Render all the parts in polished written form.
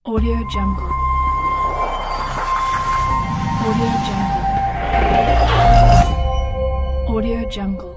Audio Jungle. Audio Jungle. Audio Jungle.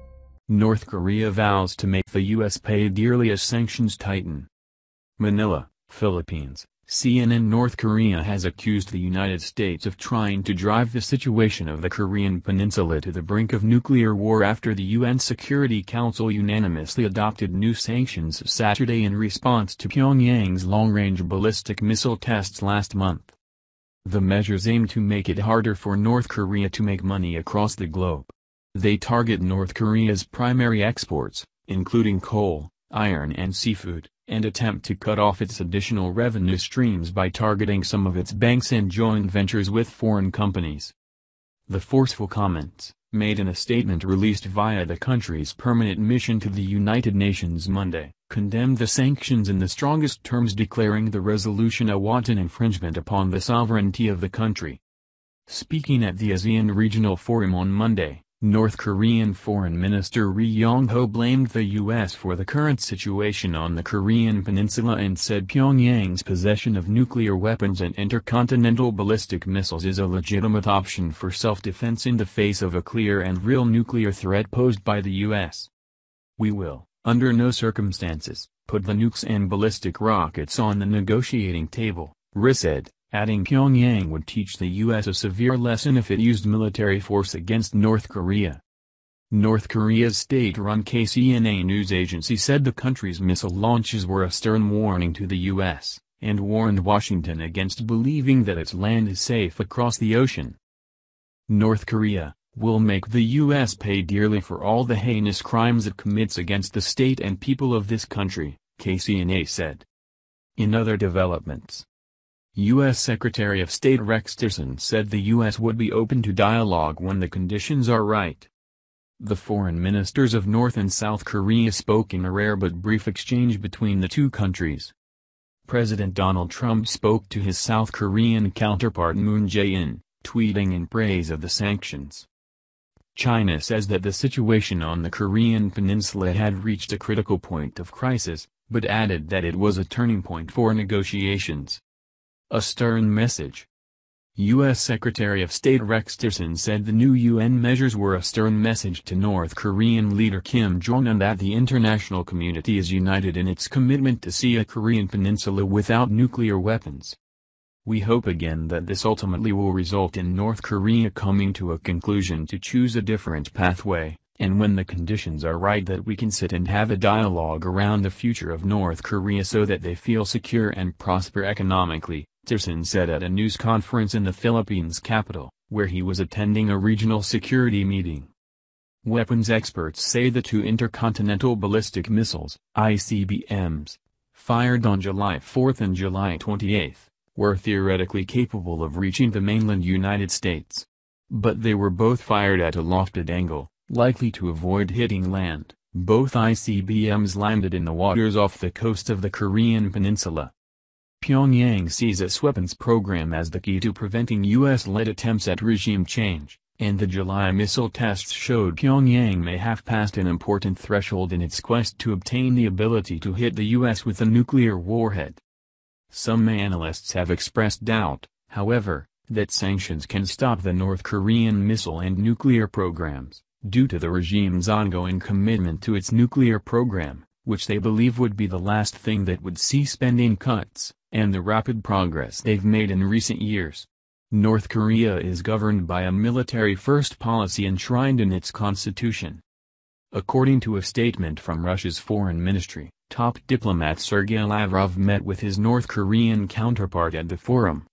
North Korea vows to make the U.S. pay dearly as sanctions tighten. Manila, Philippines. CNN. North Korea has accused the United States of trying to drive the situation of the Korean peninsula to the brink of nuclear war after the UN Security Council unanimously adopted new sanctions Saturday in response to Pyongyang's long-range ballistic missile tests last month. The measures aim to make it harder for North Korea to make money across the globe. They target North Korea's primary exports, including coal, iron and seafood, and attempt to cut off its additional revenue streams by targeting some of its banks and joint ventures with foreign companies. The forceful comments, made in a statement released via the country's permanent mission to the United Nations Monday, condemned the sanctions in the strongest terms, declaring the resolution a wanton infringement upon the sovereignty of the country. Speaking at the ASEAN Regional Forum on Monday, North Korean Foreign Minister Ri Yong-ho blamed the U.S. for the current situation on the Korean peninsula and said Pyongyang's possession of nuclear weapons and intercontinental ballistic missiles is a legitimate option for self-defense in the face of a clear and real nuclear threat posed by the U.S. "We will, under no circumstances, put the nukes and ballistic rockets on the negotiating table," Ri said, adding Pyongyang would teach the U.S. a severe lesson if it used military force against North Korea. North Korea's state-run KCNA news agency said the country's missile launches were a stern warning to the U.S., and warned Washington against believing that its land is safe across the ocean. North Korea will make the U.S. pay dearly for all the heinous crimes it commits against the state and people of this country, KCNA said. In other developments, U.S. Secretary of State Rex Tillerson said the U.S. would be open to dialogue when the conditions are right. The foreign ministers of North and South Korea spoke in a rare but brief exchange between the two countries. President Donald Trump spoke to his South Korean counterpart Moon Jae-in, tweeting in praise of the sanctions. China says that the situation on the Korean peninsula had reached a critical point of crisis, but added that it was a turning point for negotiations. A stern message. U.S. Secretary of State Rex Tillerson said the new UN measures were a stern message to North Korean leader Kim Jong-un that the international community is united in its commitment to see a Korean peninsula without nuclear weapons. "We hope again that this ultimately will result in North Korea coming to a conclusion to choose a different pathway, and when the conditions are right that we can sit and have a dialogue around the future of North Korea so that they feel secure and prosper economically," Tillerson said at a news conference in the Philippines capital, where he was attending a regional security meeting. Weapons experts say the two intercontinental ballistic missiles, ICBMs, fired on July 4 and July 28, were theoretically capable of reaching the mainland United States. But they were both fired at a lofted angle, likely to avoid hitting land. Both ICBMs landed in the waters off the coast of the Korean peninsula. Pyongyang sees its weapons program as the key to preventing U.S.-led attempts at regime change, and the July missile tests showed Pyongyang may have passed an important threshold in its quest to obtain the ability to hit the U.S. with a nuclear warhead. Some analysts have expressed doubt, however, that sanctions can stop the North Korean missile and nuclear programs, due to the regime's ongoing commitment to its nuclear program, which they believe would be the last thing that would see spending cuts, and the rapid progress they've made in recent years. North Korea is governed by a military-first policy enshrined in its constitution. According to a statement from Russia's foreign ministry, top diplomat Sergei Lavrov met with his North Korean counterpart at the forum.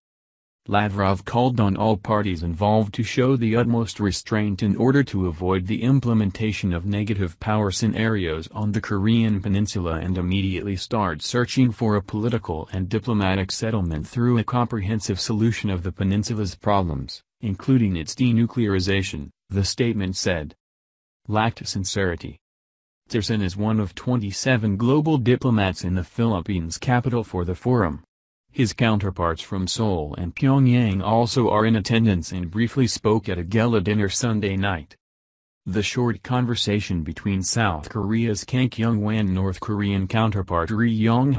Lavrov called on all parties involved to show the utmost restraint in order to avoid the implementation of negative power scenarios on the Korean peninsula and immediately start searching for a political and diplomatic settlement through a comprehensive solution of the peninsula's problems, including its denuclearization, the statement said. Lacked sincerity. Tillerson is one of 27 global diplomats in the Philippines capital for the forum. His counterparts from Seoul and Pyongyang also are in attendance and briefly spoke at a gala dinner Sunday night. The short conversation between South Korea's Kang Kyung-wan and North Korean counterpart Ri Yong-ho,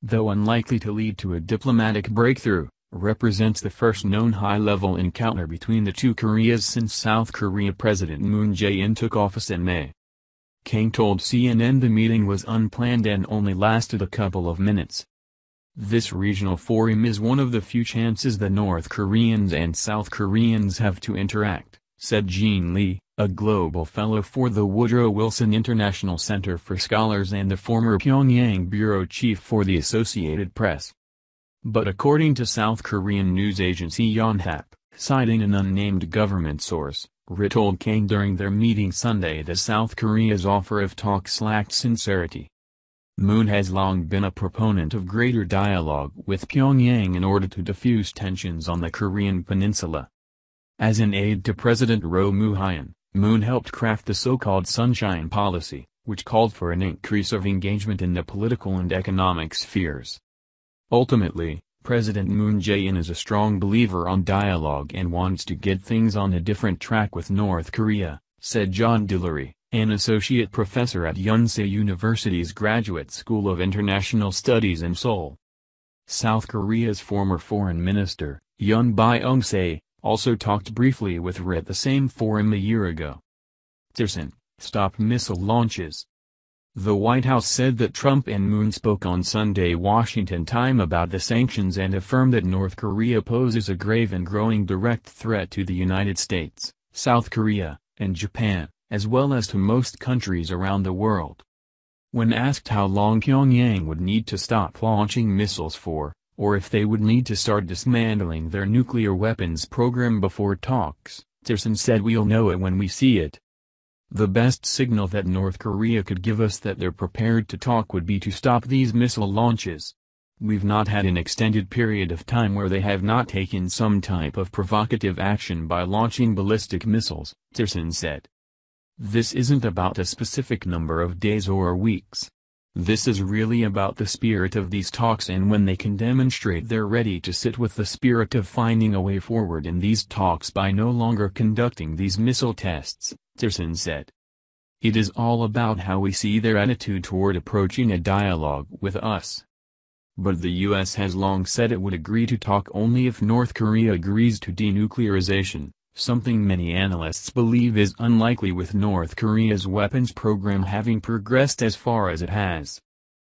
though unlikely to lead to a diplomatic breakthrough, represents the first known high-level encounter between the two Koreas since South Korea President Moon Jae-in took office in May. Kang told CNN the meeting was unplanned and only lasted a couple of minutes. This regional forum is one of the few chances the North Koreans and South Koreans have to interact, said Jean Lee, a global fellow for the Woodrow Wilson International Center for Scholars and the former Pyongyang bureau chief for the Associated Press. But according to South Korean news agency Yonhap, citing an unnamed government source, Ri told Kang during their meeting Sunday that South Korea's offer of talks lacked sincerity. Moon has long been a proponent of greater dialogue with Pyongyang in order to diffuse tensions on the Korean peninsula. As an aide to President Roh Moo-hyun, Moon helped craft the so-called Sunshine Policy, which called for an increase of engagement in the political and economic spheres. Ultimately, President Moon Jae-in is a strong believer on dialogue and wants to get things on a different track with North Korea, said John Delury, an associate professor at Yonsei University's Graduate School of International Studies in Seoul. South Korea's former foreign minister, Yoon Byung-se, also talked briefly with Ri at the same forum a year ago. Tillerson, stop missile launches. The White House said that Trump and Moon spoke on Sunday Washington time about the sanctions and affirmed that North Korea poses a grave and growing direct threat to the United States, South Korea, and Japan, as well as to most countries around the world. When asked how long Pyongyang would need to stop launching missiles for, or if they would need to start dismantling their nuclear weapons program before talks, Tillerson said, "We'll know it when we see it. The best signal that North Korea could give us that they're prepared to talk would be to stop these missile launches. We've not had an extended period of time where they have not taken some type of provocative action by launching ballistic missiles," Tillerson said. This isn't about a specific number of days or weeks. This is really about the spirit of these talks, and when they can demonstrate they're ready to sit with the spirit of finding a way forward in these talks by no longer conducting these missile tests, Tillerson said. It is all about how we see their attitude toward approaching a dialogue with us. But the U.S. has long said it would agree to talk only if North Korea agrees to denuclearization, something many analysts believe is unlikely with North Korea's weapons program having progressed as far as it has.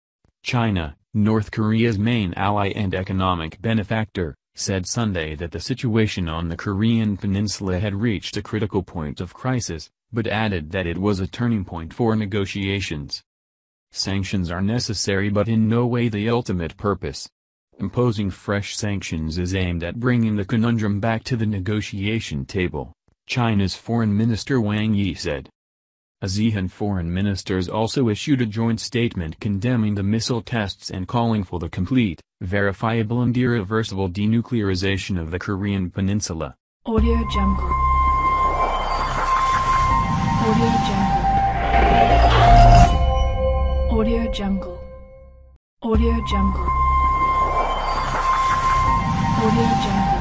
China, North Korea's main ally and economic benefactor, said Sunday that the situation on the Korean peninsula had reached a critical point of crisis, but added that it was a turning point for negotiations. Sanctions are necessary but in no way the ultimate purpose. Imposing fresh sanctions is aimed at bringing the conundrum back to the negotiation table, China's Foreign Minister Wang Yi said. ASEAN foreign ministers also issued a joint statement condemning the missile tests and calling for the complete, verifiable and irreversible denuclearization of the Korean peninsula. Audio Jungle. Audio Jungle. Audio Jungle. Audio Jungle. Audio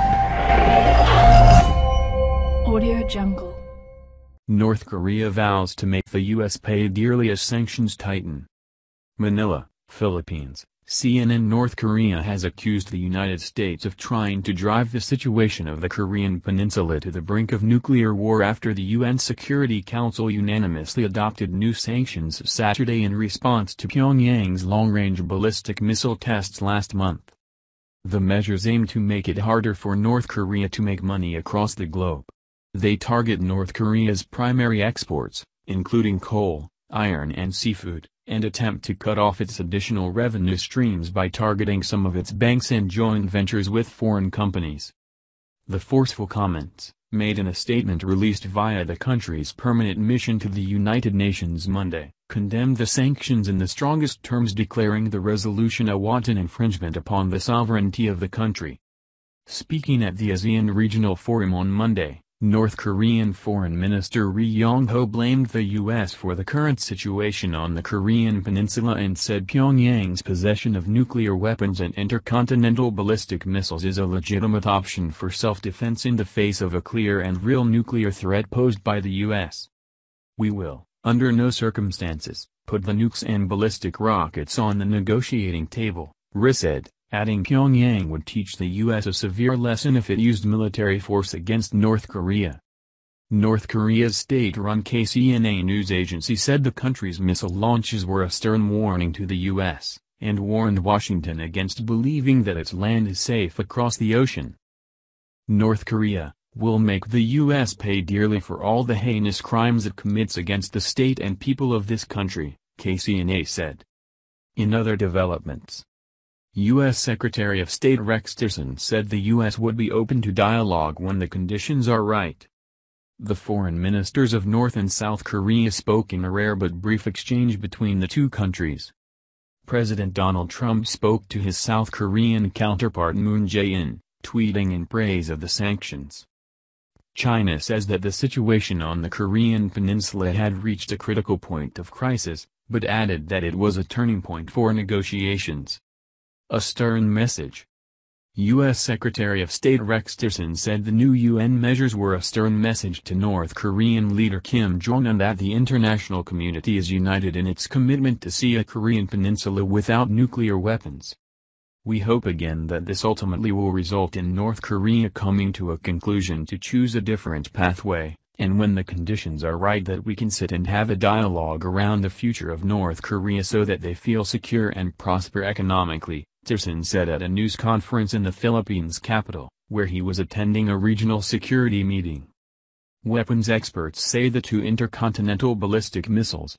Jungle. Audio Jungle. North Korea vows to make the U.S. pay dearly as sanctions tighten. Manila, Philippines. CNN. North Korea has accused the United States of trying to drive the situation of the Korean peninsula to the brink of nuclear war after the UN Security Council unanimously adopted new sanctions Saturday in response to Pyongyang's long-range ballistic missile tests last month. The measures aim to make it harder for North Korea to make money across the globe. They target North Korea's primary exports, including coal, iron and seafood, and attempt to cut off its additional revenue streams by targeting some of its banks and joint ventures with foreign companies. The forceful comments, made in a statement released via the country's permanent mission to the United Nations Monday, condemned the sanctions in the strongest terms, declaring the resolution a wanton infringement upon the sovereignty of the country. Speaking at the ASEAN Regional Forum on Monday, North Korean Foreign Minister Ri Yong-ho blamed the U.S. for the current situation on the Korean peninsula and said Pyongyang's possession of nuclear weapons and intercontinental ballistic missiles is a legitimate option for self-defense in the face of a clear and real nuclear threat posed by the U.S. "We will, under no circumstances, put the nukes and ballistic rockets on the negotiating table," Ri said, adding Pyongyang would teach the U.S. a severe lesson if it used military force against North Korea. North Korea's state-run KCNA news agency said the country's missile launches were a stern warning to the U.S., and warned Washington against believing that its land is safe across the ocean. North Korea will make the U.S. pay dearly for all the heinous crimes it commits against the state and people of this country, KCNA said. In other developments, U.S. Secretary of State Rex Tillerson said the U.S. would be open to dialogue when the conditions are right. The foreign ministers of North and South Korea spoke in a rare but brief exchange between the two countries. President Donald Trump spoke to his South Korean counterpart Moon Jae-in, tweeting in praise of the sanctions. China says that the situation on the Korean peninsula had reached a critical point of crisis, but added that it was a turning point for negotiations. A stern message. U.S. Secretary of State Rex Tillerson said the new UN measures were a stern message to North Korean leader Kim Jong-un that the international community is united in its commitment to see a Korean peninsula without nuclear weapons. We hope again that this ultimately will result in North Korea coming to a conclusion to choose a different pathway, and when the conditions are right that we can sit and have a dialogue around the future of North Korea so that they feel secure and prosper economically, Tillerson said at a news conference in the Philippines capital, where he was attending a regional security meeting. Weapons experts say the two intercontinental ballistic missiles,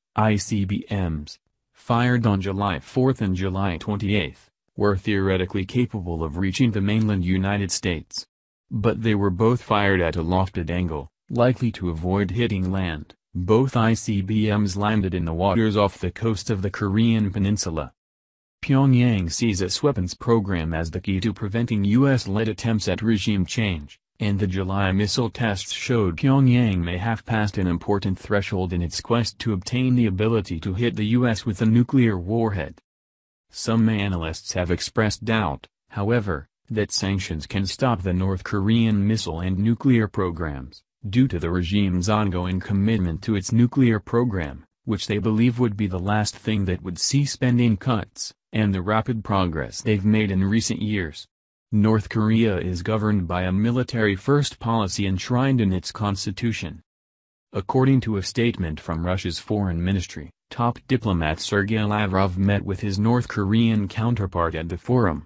ICBMs, fired on July 4 and July 28, were theoretically capable of reaching the mainland United States. But they were both fired at a lofted angle, likely to avoid hitting land. Both ICBMs landed in the waters off the coast of the Korean peninsula. Pyongyang sees its weapons program as the key to preventing U.S.-led attempts at regime change, and the July missile tests showed Pyongyang may have passed an important threshold in its quest to obtain the ability to hit the U.S. with a nuclear warhead. Some analysts have expressed doubt, however, that sanctions can stop the North Korean missile and nuclear programs, due to the regime's ongoing commitment to its nuclear program, which they believe would be the last thing that would see spending cuts, and the rapid progress they've made in recent years. North Korea is governed by a military-first policy enshrined in its constitution. According to a statement from Russia's foreign ministry, top diplomat Sergei Lavrov met with his North Korean counterpart at the forum.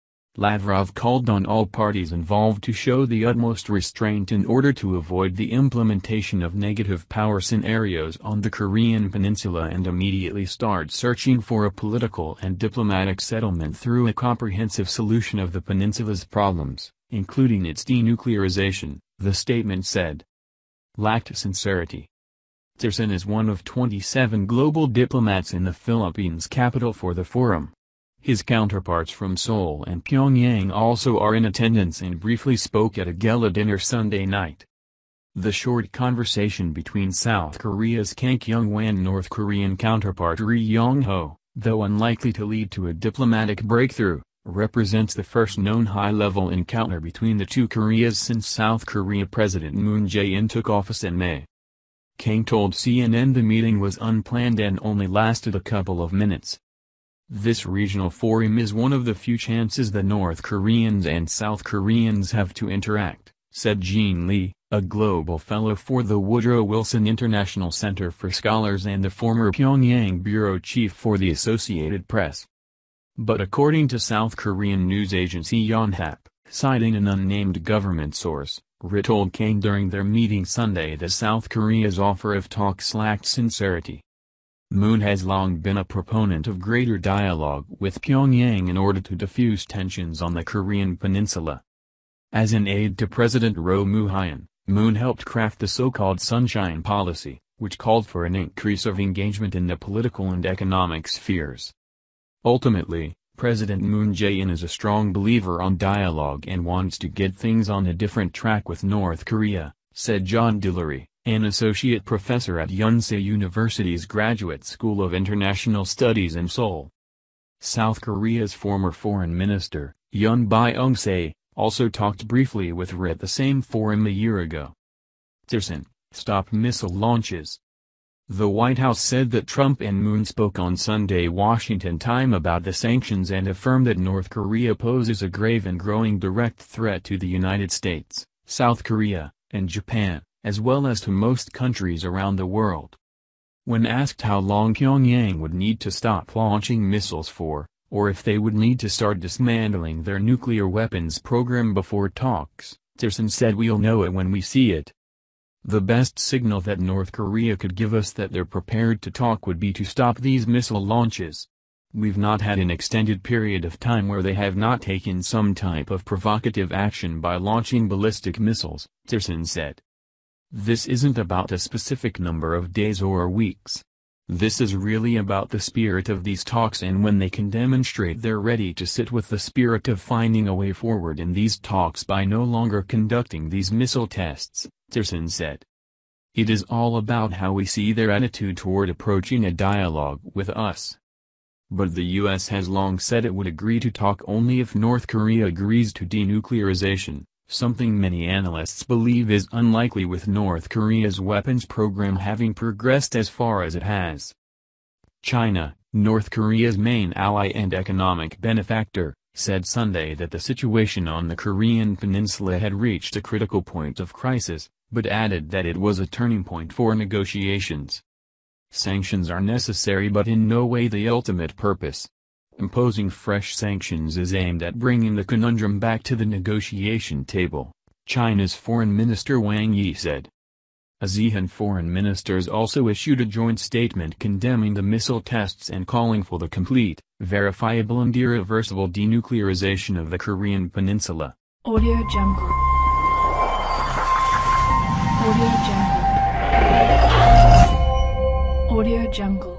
Lavrov called on all parties involved to show the utmost restraint in order to avoid the implementation of negative power scenarios on the Korean peninsula and immediately start searching for a political and diplomatic settlement through a comprehensive solution of the peninsula's problems, including its denuclearization, the statement said. Lacked sincerity. Tillerson is one of 27 global diplomats in the Philippines capital for the forum. His counterparts from Seoul and Pyongyang also are in attendance and briefly spoke at a gala dinner Sunday night. The short conversation between South Korea's Kang Kyung-won and North Korean counterpart Ri Yong-ho, though unlikely to lead to a diplomatic breakthrough, represents the first known high-level encounter between the two Koreas since South Korea President Moon Jae-in took office in May. Kang told CNN the meeting was unplanned and only lasted a couple of minutes. This regional forum is one of the few chances the North Koreans and South Koreans have to interact, said Jean Lee, a global fellow for the Woodrow Wilson International Center for Scholars and the former Pyongyang bureau chief for the Associated Press. But according to South Korean news agency Yonhap, citing an unnamed government source, Ri told Kang during their meeting Sunday that South Korea's offer of talks lacked sincerity. Moon has long been a proponent of greater dialogue with Pyongyang in order to diffuse tensions on the Korean peninsula. As an aide to President Roh Moo-hyun, Moon helped craft the so-called Sunshine Policy, which called for an increase of engagement in the political and economic spheres. Ultimately, President Moon Jae-in is a strong believer on dialogue and wants to get things on a different track with North Korea, said John Delury, an associate professor at Yonsei University's Graduate School of International Studies in Seoul. South Korea's former foreign minister, Yoon Byung-se, also talked briefly with Ri at the same forum a year ago. Tillerson, stop missile launches. The White House said that Trump and Moon spoke on Sunday Washington time about the sanctions and affirmed that North Korea poses a grave and growing direct threat to the United States, South Korea, and Japan, as well as to most countries around the world. When asked how long Pyongyang would need to stop launching missiles for, or if they would need to start dismantling their nuclear weapons program before talks, Tillerson said, "We'll know it when we see it. The best signal that North Korea could give us that they're prepared to talk would be to stop these missile launches. We've not had an extended period of time where they have not taken some type of provocative action by launching ballistic missiles," Tillerson said. "This isn't about a specific number of days or weeks. This is really about the spirit of these talks, and when they can demonstrate they're ready to sit with the spirit of finding a way forward in these talks by no longer conducting these missile tests," Tillerson said. "It is all about how we see their attitude toward approaching a dialogue with us." But the U.S. has long said it would agree to talk only if North Korea agrees to denuclearization, something many analysts believe is unlikely with North Korea's weapons program having progressed as far as it has. China, North Korea's main ally and economic benefactor, said Sunday that the situation on the Korean peninsula had reached a critical point of crisis, but added that it was a turning point for negotiations. Sanctions are necessary but in no way the ultimate purpose. Imposing fresh sanctions is aimed at bringing the conundrum back to the negotiation table, China's Foreign Minister Wang Yi said. ASEAN foreign ministers also issued a joint statement condemning the missile tests and calling for the complete, verifiable and irreversible denuclearization of the Korean peninsula. Audio Jungle. Audio Jungle. Audio Jungle.